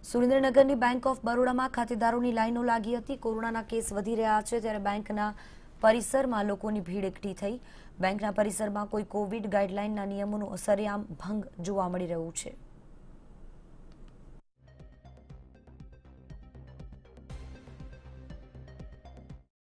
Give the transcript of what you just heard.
સુરેન્દ્રનગરની bank of બરોડામાં ખાતેદારોની લાઈનો લાગી હતી। કોરોનાના કેસ વધી રહ્યા છે ત્યારે બેંકના પરિસરમાં લોકોની ભીડ એકઠી થઈ। બેંકના પરિસરમાં કોઈ કોવિડ ગાઈડલાઈનના નિયમોનો સરેઆમ ભંગ જોવા મળી રહ્યું છે।